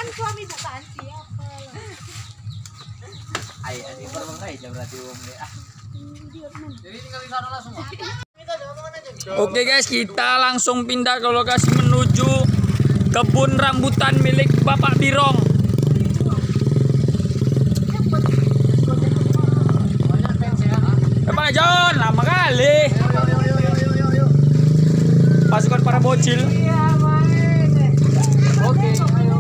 suami bukan siapa lah. Ayo, ini berapa jam berarti umumnya? Jadi tinggal di sana langsung. Oke guys, kita langsung pindah ke lokasi menuju kebun rambutan milik Bapak Birong. Bang John, lama kali. Pasukan para bocil. Oke, ayo.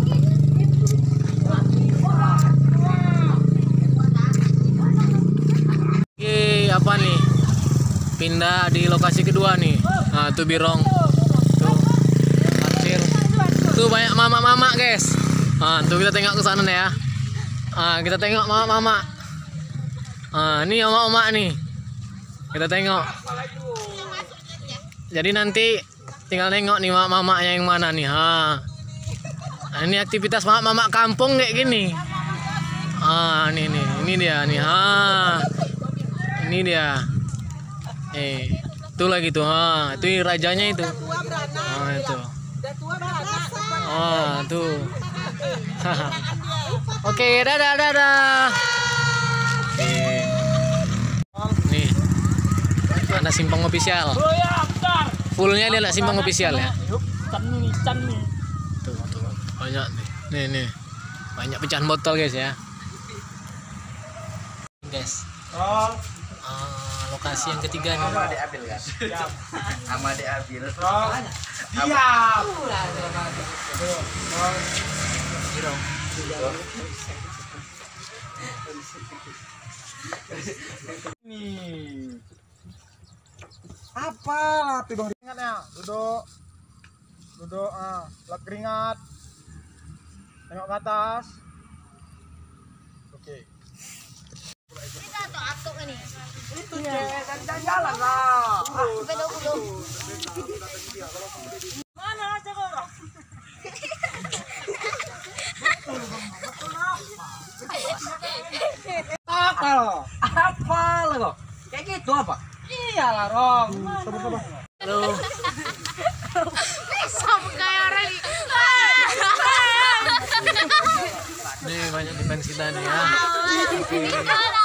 Oke, apa nih? Pindah di lokasi kedua nih. Nah, tuh Birong. Tuh. Parkir. Tuh banyak mama-mama, guys. Nah, tuh kita tengok ke sana nih ya. Kita tengok mama-mama. Ini mama-mama nih. Kita tengok. Jadi nanti tinggal nengok nih mama-mamanya yang mana nih. Nah, ini aktivitas mama-mama kampung kayak gini. Ini dia nih. Ini dia. Itu lagi tuh. Itu rajanya itu. Itu. Tuh. Oke, dadah. Nih. Ada Simpang official. Fullnya dia ada Simpang official ya. Tuh. Banyak nih. Nih. Banyak pecahan botol guys ya. Guys. Lokasi yang ketiga nih. Sama diambil kan? Sama diambil. Diam. Nih. Apa lah tuh dong keringatnya? Duduk. Lap keringat. Tengok ke atas. Oke. Kita tuh atuk ini. Itu kan jalan lah. Mana aja kok? Apa lah kok? Kayak gitu apa? Iyalah, Rong. Sabar. Halo. Sama kayak orang ini. Nih banyak di fans kita nih ya.